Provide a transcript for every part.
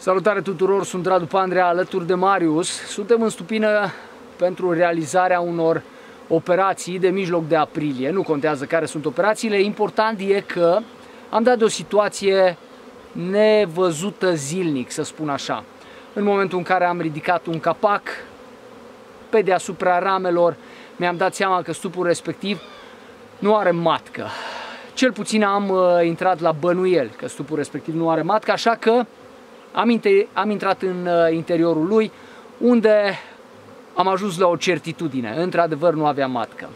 Salutare tuturor, sunt Radu Pandrea alături de Marius. Suntem în Stupină pentru realizarea unor operații de mijloc de aprilie. Nu contează care sunt operațiile, important e că am dat de o situație nevăzută zilnic, să spun așa. În momentul în care am ridicat un capac pe deasupra ramelor, mi-am dat seama că stupul respectiv nu are matcă. Cel puțin am intrat la bănuieli că stupul respectiv nu are matcă, așa că am intrat în interiorul lui, unde am ajuns la o certitudine. Într-adevăr, nu avea matcă.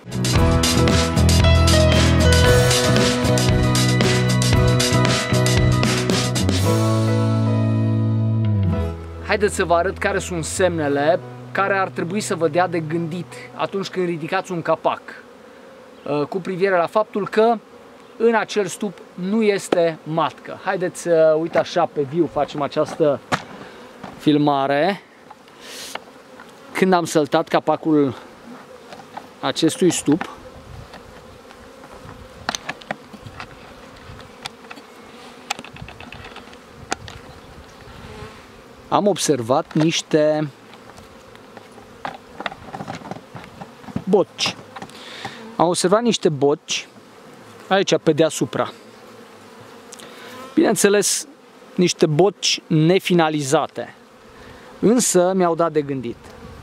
Haideți să vă arăt care sunt semnele care ar trebui să vă dea de gândit atunci când ridicați un capac, cu privire la faptul că în acel stup nu este matcă. Haideți să, uite așa, pe viu facem această filmare. Când am săltat capacul acestui stup, am observat niște boci. Am observat niște boci aici pe deasupra. Bineînțeles, niște boci nefinalizate, însă mi-au dat de gândit.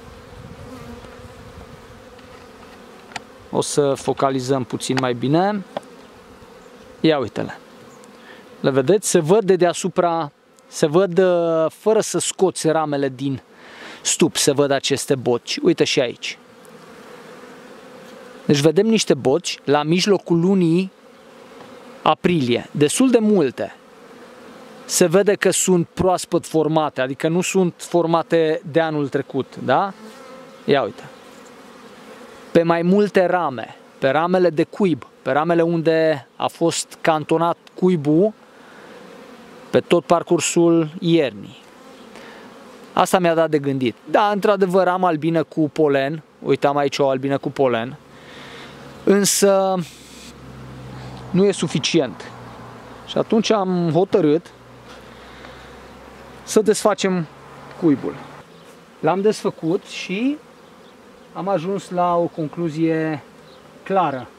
O să focalizăm puțin mai bine. Ia uite-le. Le vedeți? Se văd de deasupra, se văd fără să scoți ramele din stup, se văd aceste boci. Uite și aici. Deci vedem niște boci la mijlocul lunii aprilie, destul de multe. Se vede că sunt proaspăt formate, adică nu sunt formate de anul trecut, da? Ia uite. Pe mai multe rame, pe ramele de cuib, pe ramele unde a fost cantonat cuibul pe tot parcursul iernii. Asta mi-a dat de gândit. Da, într-adevăr am albină cu polen, uite, am aici o albină cu polen, însă nu e suficient. Și atunci am hotărât să desfacem cuibul. L-am desfăcut și am ajuns la o concluzie clară.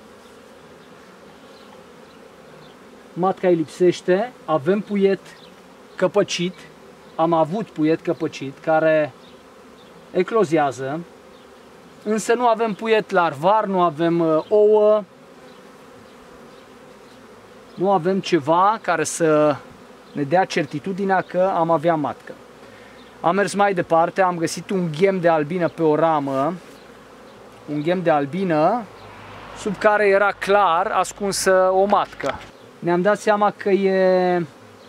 Matca îi lipsește, avem puiet căpăcit, am avut puiet căpăcit care eclozează, însă nu avem puiet larvar, nu avem ouă, nu avem ceva care să ne dea certitudinea că am avea matcă. Am mers mai departe, am găsit un ghem de albină pe o ramă, un ghem de albină sub care era clar ascunsă o matcă. Ne-am dat seama că e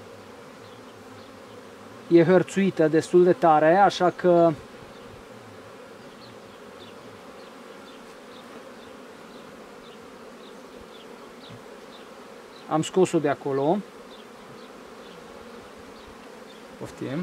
hărțuită destul de tare, așa că am scos-o de acolo. Poftim.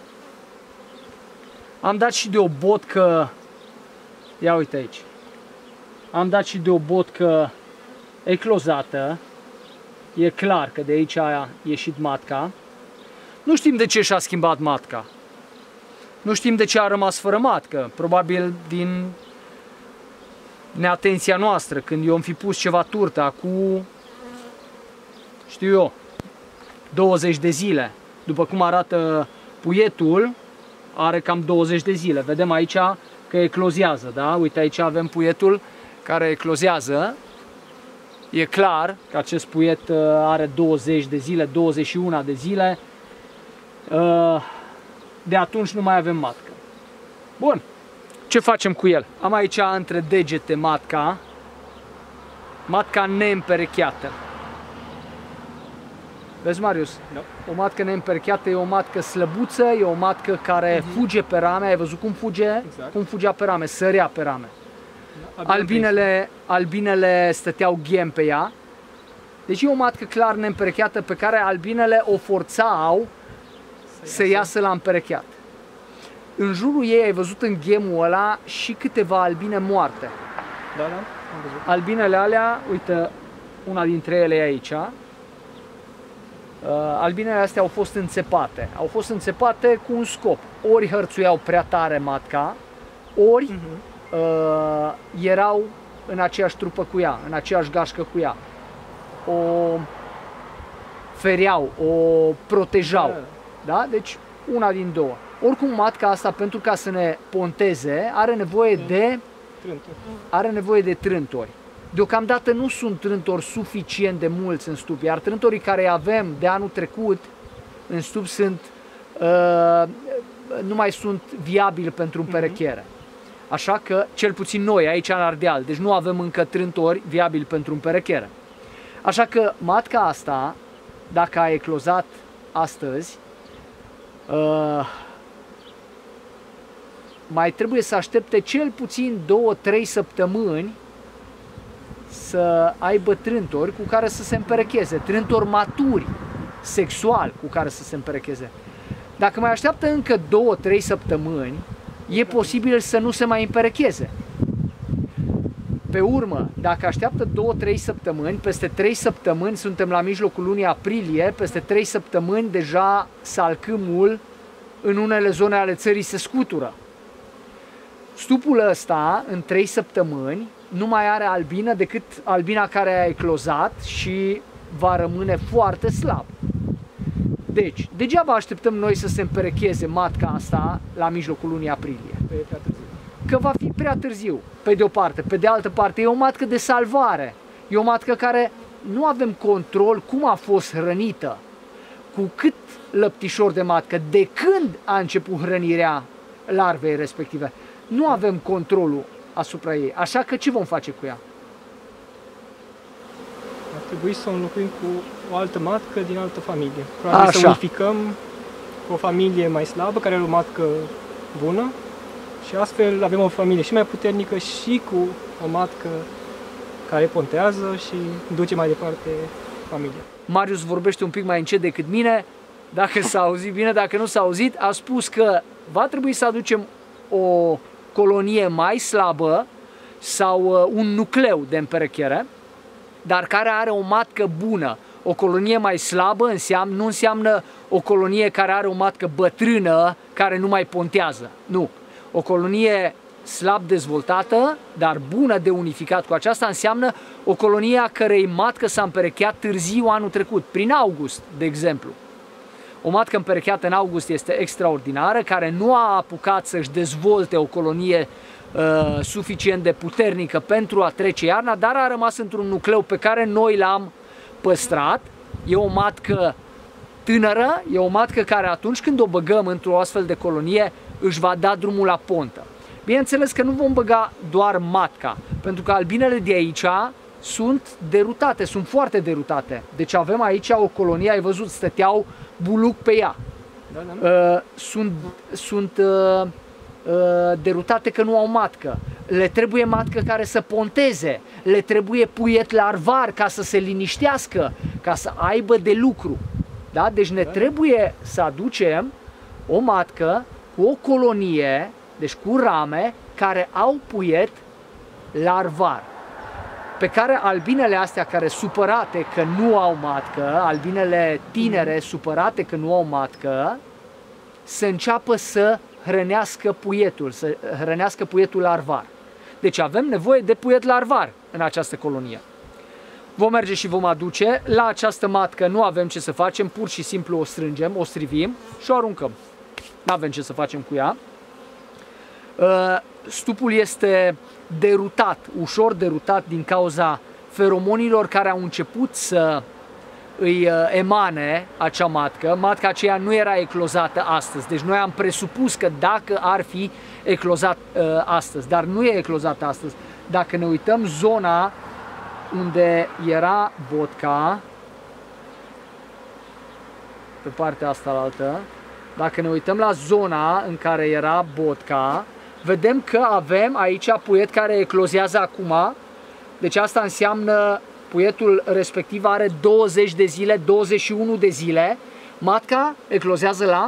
Am dat și de o botcă. Ia uite aici. Am dat și de o botcă eclozată. E clar că de aici a ieșit matca. Nu știm de ce și-a schimbat matca. Nu știm de ce a rămas fără matcă. Probabil din neatenția noastră, când eu am fi pus ceva turtă cu, știu eu, 20 de zile. După cum arată puietul, are cam 20 de zile. Vedem aici că eclozează, da? Uite, aici avem puietul care eclozează. E clar că acest puiet are 20 de zile, 21 de zile. De atunci nu mai avem matcă. Bun, ce facem cu el? Am aici între degete matca neîmperecheată. Vezi, Marius? No. O matcă neîmperecheată e o matcă slăbuță, e o matcă care fuge pe rame. Ai văzut cum fuge? Exact. Cum fugea pe rame, sărea pe rame. Albinele stăteau ghem pe ea. Deci e o matcă clar neîmperecheată pe care albinele o forțau să iasă la împerecheat. În jurul ei ai văzut în ghemul ăla și câteva albine moarte. Da, da, am văzut. Albinele alea, uite, una dintre ele e aici. albinele astea au fost înțepate. Au fost înțepate cu un scop. Ori hărțuiau prea tare matca, ori erau în aceeași trupă cu ea, în aceeași gașcă cu ea. O fereau, o protejau. Da? Deci una din două. Oricum matca asta, pentru ca să ne ponteze, are nevoie de trântori. Deocamdată nu sunt trântori suficient de mulți în stup, iar trântorii care avem de anul trecut în stup nu mai sunt viabili pentru împerechere. Așa că, cel puțin noi, aici în Ardeal, deci nu avem încă trântori viabili pentru împerechere. Așa că matca asta, dacă a eclozat astăzi, mai trebuie să aștepte cel puțin 2-3 săptămâni să aibă trântori cu care să se împerecheze, trântori maturi, sexual, cu care să se împerecheze. Dacă mai așteaptă încă 2-3 săptămâni, e posibil să nu se mai împerecheze. Pe urmă, dacă așteaptă 2-3 săptămâni, peste 3 săptămâni, suntem la mijlocul lunii aprilie, peste 3 săptămâni deja salcâmul în unele zone ale țării se scutură. Stupul ăsta, în 3 săptămâni, nu mai are albină decât albina care a eclozat și va rămâne foarte slab. Deci, degeaba așteptăm noi să se împerecheze matca asta la mijlocul lunii aprilie. Că va fi prea târziu, pe de o parte. Pe de altă parte, e o matcă de salvare. E o matcă care nu avem control cum a fost hrănită, cu cât lăptișor de matcă, de când a început hrănirea larvei respective. Nu avem controlul asupra ei. Așa că ce vom face cu ea? Ar trebui să o înlocuim cu o altă matcă din altă familie. Probabil să unificăm cu o familie mai slabă, care are o matcă bună, și astfel avem o familie și mai puternică și cu o matcă care pontează și duce mai departe familia. Marius vorbește un pic mai încet decât mine. Dacă s-a auzit bine, dacă nu s-a auzit, a spus că va trebui să aducem o colonie mai slabă sau un nucleu de împerechere, dar care are o matcă bună. O colonie mai slabă nu înseamnă o colonie care are o matcă bătrână care nu mai pontează. Nu. O colonie slab dezvoltată, dar bună de unificat cu aceasta, înseamnă o colonie a cărei matcă s-a împerecheat târziu anul trecut, prin august, de exemplu. O matcă împerecheată în august este extraordinară, care nu a apucat să-și dezvolte o colonie suficient de puternică pentru a trece iarna, dar a rămas într-un nucleu pe care noi l-am păstrat. E o matcă tânără, e o matcă care atunci când o băgăm într-o astfel de colonie își va da drumul la pontă. Bineînțeles că nu vom băga doar matca, pentru că albinele de aici sunt derutate, sunt foarte derutate. Deci avem aici o colonie, ai văzut, stăteau buluc pe ea. Sunt derutate că nu au matcă. Le trebuie matcă care să ponteze, le trebuie puiet larvar ca să se liniștească, ca să aibă de lucru. Da? Deci ne trebuie să aducem o matcă cu o colonie, deci cu rame, care au puiet larvar, pe care albinele astea care supărate că nu au matcă, albinele tinere supărate că nu au matcă, să înceapă să hrănească puietul, să hrănească puietul larvar. Deci avem nevoie de puiet larvar în această colonie. Vom merge și vom aduce. La această matcă nu avem ce să facem, pur și simplu o strângem, o strivim și o aruncăm. Nu avem ce să facem cu ea. Stupul este derutat, ușor derutat din cauza feromonilor care au început să îi emane acea matcă. Matca aceea nu era eclozată astăzi, deci noi am presupus că dacă ar fi eclozat astăzi, dar nu e eclozată astăzi. Dacă ne uităm zona unde era botca, pe partea asta altă, dacă ne uităm la zona în care era botca, vedem că avem aici puiet care eclozează acum. Deci asta înseamnă puietul respectiv are 20 de zile, 21 de zile. Matca eclozează la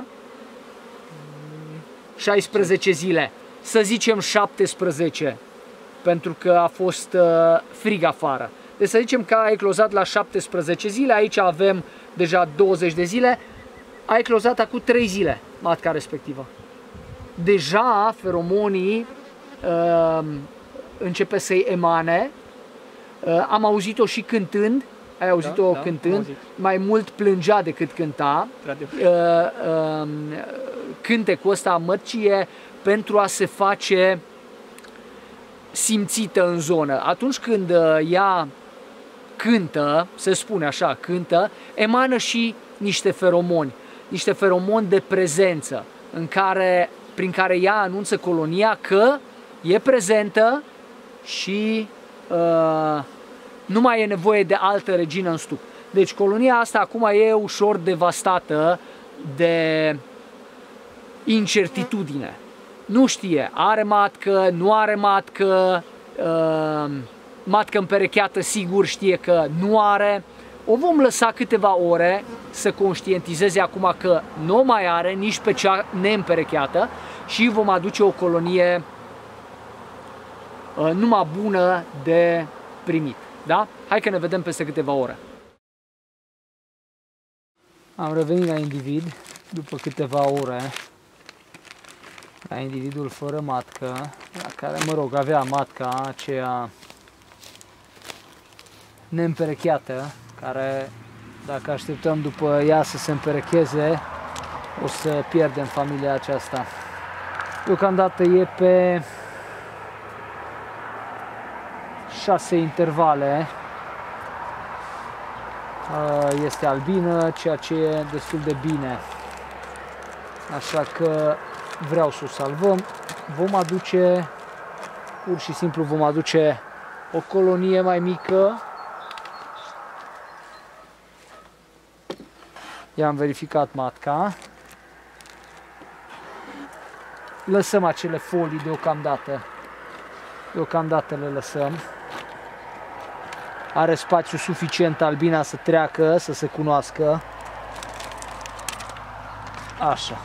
16 zile. Să zicem 17, pentru că a fost frig afară. Deci să zicem că a eclozat la 17 zile, aici avem deja 20 de zile, a eclozat acum 3 zile matca respectivă. Deja feromonii începe să-i emane, am auzit-o și cântând, ai auzit-o cântând, mai mult plângea decât cânta. Cântecul ăsta a mătcii e pentru a se face simțită în zonă. Atunci când ea cântă, se spune așa, cântă, emană și niște feromoni de prezență, prin care ea anunță colonia că e prezentă și nu mai e nevoie de altă regină în stup. Deci colonia asta acum e ușor devastată de incertitudine. Nu știe, are matcă, nu are matcă, matcă împerecheată sigur știe că nu are. O vom lăsa câteva ore să conștientizeze acum că nu mai are nici pe cea neîmperecheată și vom aduce o colonie numai bună de primit. Da? Hai că ne vedem peste câteva ore. Am revenit la individ după câteva ore, la individul fără matcă, la care, mă rog, avea matca aceea neîmperecheată, care, dacă așteptăm după ea să se împerecheze, o să pierdem familia aceasta. Deocamdată e pe 6 intervale, este albină, ceea ce e destul de bine, așa că vreau să o salvăm. Vom aduce, pur și simplu vom aduce o colonie mai mică. I-am verificat matca. Lăsăm acele folii deocamdată. Deocamdată le lăsăm. Are spațiu suficient albina să treacă, să se cunoască. Așa.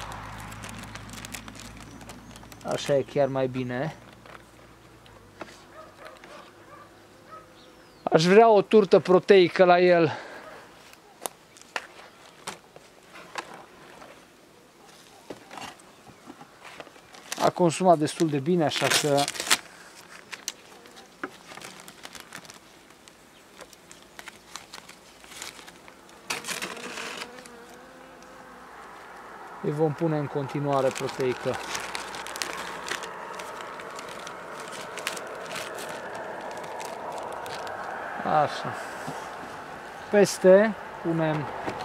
Așa e chiar mai bine. Aș vrea o turtă proteică la el. A consumat destul de bine, așa că îi vom pune în continuare proteică. Așa. Peste punem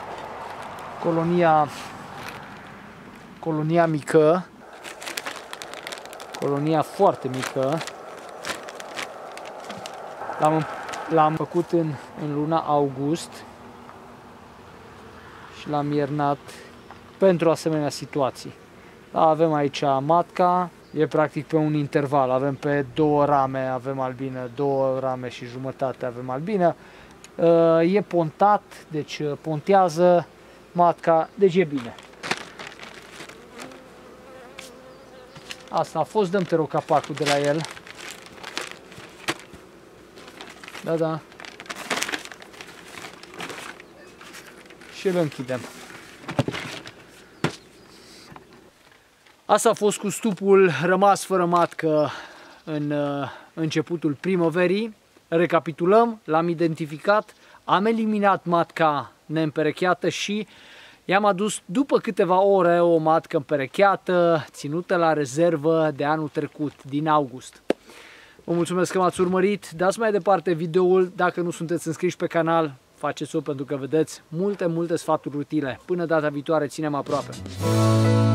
colonia mică, colonia foarte mică. L-am făcut în luna august și l-am iernat pentru asemenea situații. Da, avem aici matca, e practic pe un interval, avem pe 2 rame, avem albină, 2 rame și jumătate avem albină. E pontat, deci pontează matca, deci e bine. Asta a fost, dăm te rog capacul de la el. Da, da. Și îl închidem. Asta a fost cu stupul rămas fără matcă în începutul primăverii. Recapitulăm, l-am identificat, am eliminat matca neîmperecheată și i-am adus după câteva ore o matcă împerecheată, ținută la rezervă de anul trecut, din august. Vă mulțumesc că m-ați urmărit, dați mai departe videoul, dacă nu sunteți înscriși pe canal, faceți-o pentru că vedeți multe sfaturi utile. Până data viitoare, ținem aproape!